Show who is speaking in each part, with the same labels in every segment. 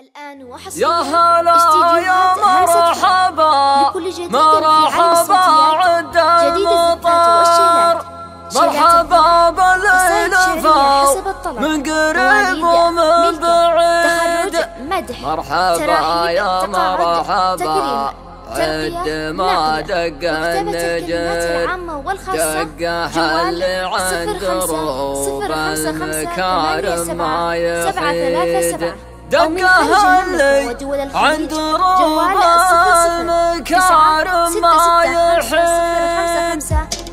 Speaker 1: الآن
Speaker 2: يا هلا يا مرحبا مرحبا عد المطار، مرحبا بالإلفا من قريب ومن بعيد، مرحبا يا مرحبا عد ما دق النجر دقها اللي عند روب المكارم ما يفيد، دقها اللي عند روب المكارم ما يحيد.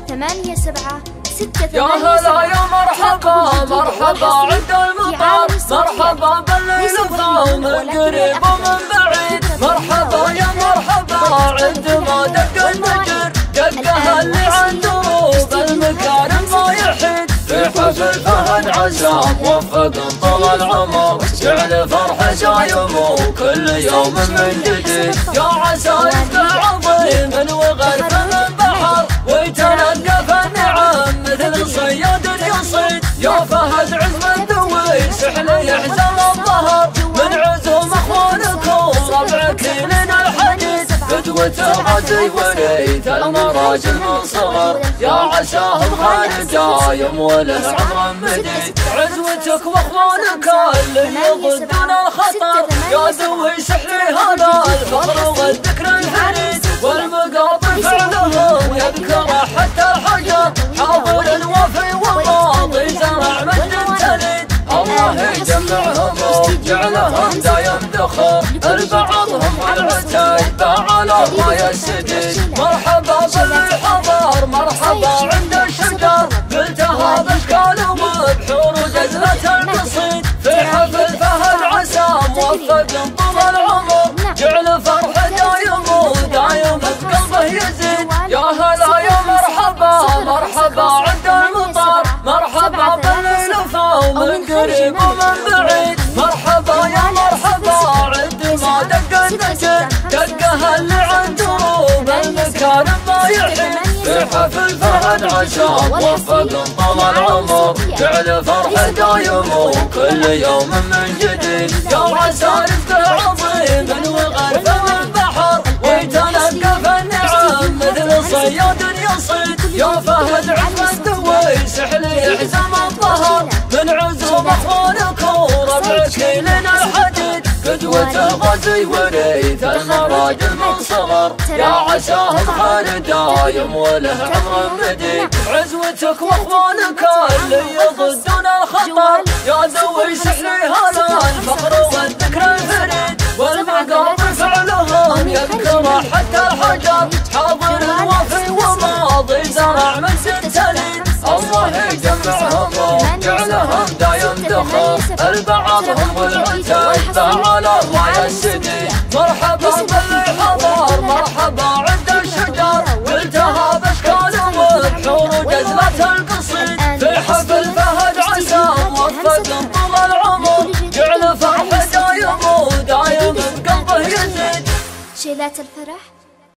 Speaker 2: يا هلا يا مرحبا مرحبا عند المطار، مرحبا بالإلفا ومن قريب ومن بعيد، مرحبا يا مرحبا عند ما دق النجر دقها اللي عند روب المكارم ما يحيد، في حفل فهد عسى موفق طول العمر جعل فرحه شايمه كل يوم من جديد، يا عسى يفتح عظيم وغرف من بحر ويتلقف النعم مثل صياد يصيد، يا فهد عزم الدوي سحل يحزم الظهر من عزوم اخوانكم ربعك لنا الحديد، قدوة الغزي وريث المراجل من صغر، يا عساهم خير دايم وله عمر مديد، عزوتك واخوانك اللي يضدون الخطر، يا ذوي سحري هذا الفخر والذكر الفريد، والمقاطع فعلهم يذكره حتى الحجر، حاضر الوفي والماضي زرع مجد تلد، الله يجمعهم وجعلهم دايم دخور لبعضهم والعتيب على ما يسدد، مرحبا بالحضر مرحبا عند الشجر قلتها باشكال وبحور وجزلة القصيد، في حفل فهد عسى موفق طول العمر جعل فرحه دايم ودايم بقلبه يزيد، يا هلا يا مرحبا مرحبا عند المطار، مرحبا بالإلفا ومن قريب ومن بعيد، مرحبا يا مرحبا عند ما دق النجر دقها اللي عند روب المكارم ما يحيد، في حفل فهد عسى موفق طول العمر جعل فرحه دايم وكل يوم من جديد، يا عسى يفتح عظيم وغرف من بحر ويتلقف النعم مثل صياد يصيد، يا فهد عزم الدوي سحل يحزم الظهر من عزوم اخوانكم ربعك لنا الحديد، قدوة الغزي وريث المراجل من صغر، يا عساهم خير دايم وله عمر مديد، عزوتك واخوانك اللي يضدون الخطر، يا ذوي سحري هذا الفخر والذكر الفريد، والمقاطع فعلهم يذكره حتى الحجر، حاضر الوفي وماضي زرع مجد تلد، الله يجمعهم وجعلهم دايم دخور لبعضهم والعتيب على ما يسدد، مرحبا بالحضر مرحبا عند الشجر قلتها باشكال وبحور وجزلة القصيد، في حفل فهد عسى موفق طول العمر جعل فرحه دايم ودايم بقلبه يزيد.
Speaker 1: شيلات الفرح